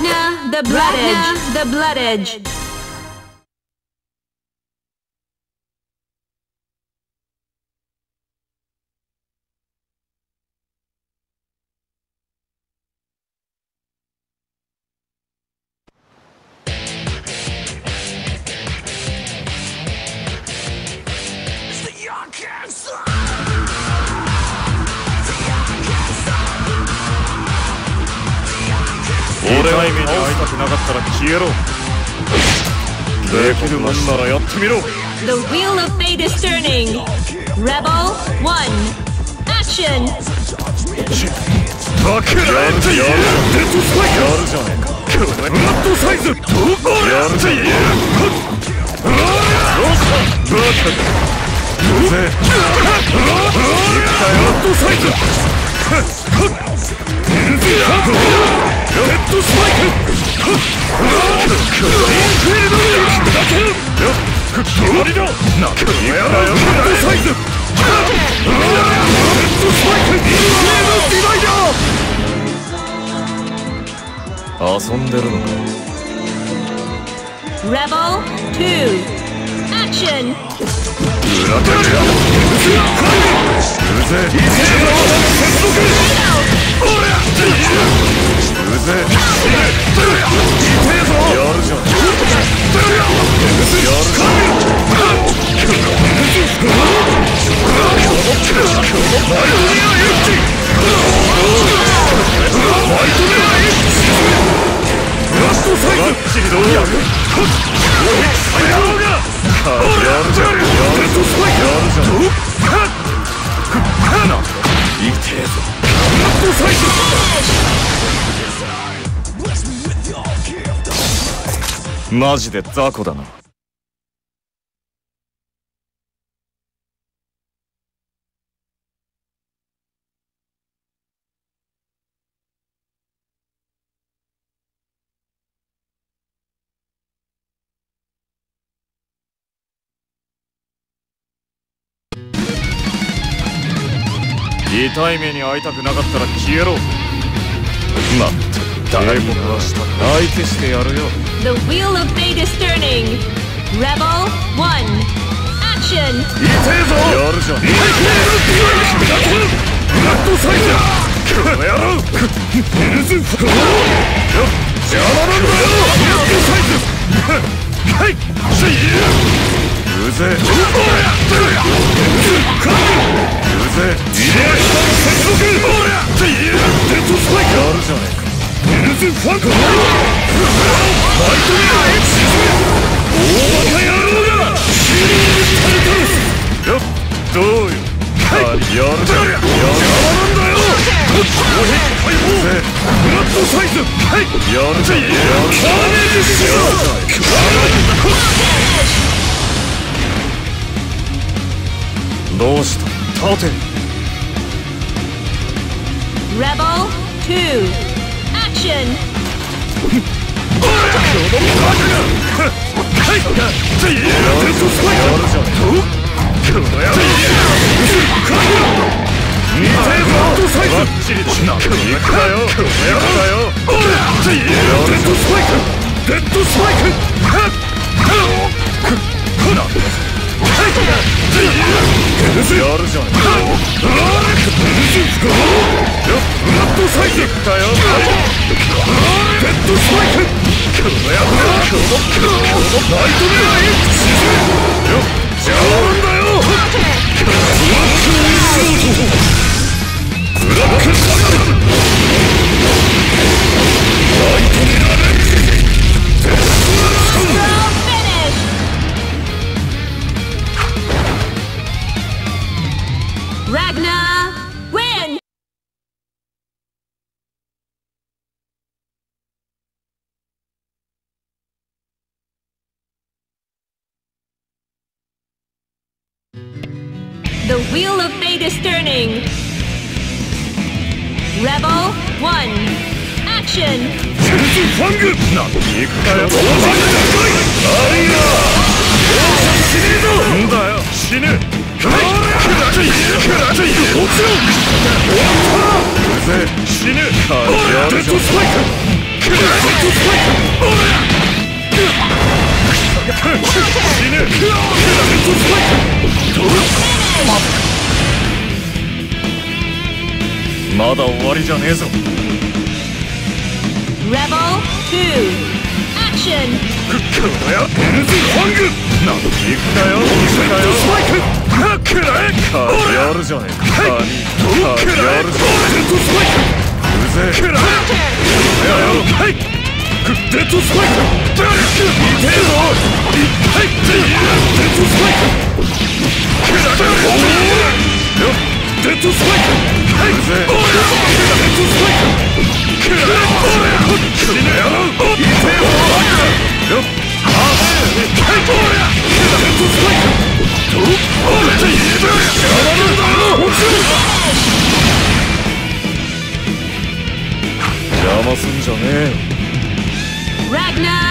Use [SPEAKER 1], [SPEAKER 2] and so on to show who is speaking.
[SPEAKER 1] Ragna the Blood Edge.
[SPEAKER 2] 俺は目に会いたくなかったら消えろ。できるもんならやってみろ。
[SPEAKER 1] The wheel of fate is turning. Rebel 1. Action.
[SPEAKER 2] バカなやるじゃねえか。これブラッドサイズやるじゃねえか。どうしたバカだ。うぜえ。ブラッドサイズ。レッドスパイク。インフィールドにだける。終わりだ。なくやらよ。レッドサイズ。レッドスパイク。インフィールドディバイダー。遊んでるのか。
[SPEAKER 1] Rebel 2. Action.
[SPEAKER 2] 裏手でやる。うぜえ。接続。おりゃ。うぜえ。やるじゃん。マジで雑魚だな。痛い目に遭いたくなかったら消えろ。まったく誰もかした相手してやるよ。
[SPEAKER 1] The wheel of fate is turning. Rebel 1. Action.
[SPEAKER 2] 痛えぞ。やるじゃん。ブラッドサイズ。この野郎。邪魔なんだよ。ブラッドサイズ。はい。うぜえ。うぜえ。接続。デッドスパイク。やるじゃねえか。ファンク。ファイトにはエクシズ。大バカ野郎が。よっ、どうよ。はい、やるじゃん。邪魔なんだよ。ブラッドサイズ。はい、やるじゃん。カーネージしろ。どうした。立て。
[SPEAKER 1] Rebel 2. Action.
[SPEAKER 2] やるじゃん。
[SPEAKER 1] Ragna win! The wheel of fate is turning. Rebel 1. Action.
[SPEAKER 2] ファング。なんで行くかよ。なんだよ。死ぬ。死ぬ。 トスパイクドまだ終わりじゃねえぞ。
[SPEAKER 1] Rebel 2 Action
[SPEAKER 2] このやエンズファングな行くなよ行くなよスパイクくらえカーやるじゃねえかカーやるじゃねえかデッドスパイクうぜえくらえやよはいデッドスパイク痛えぞはいデッドスパイクくらえデッドスパイクはいうぜえデッドスパイクくらえ死ねやろ痛えぞよっはいデッドスパイクど俺って言えばやられるだろ邪魔すんじゃねえよ。
[SPEAKER 1] Ragnar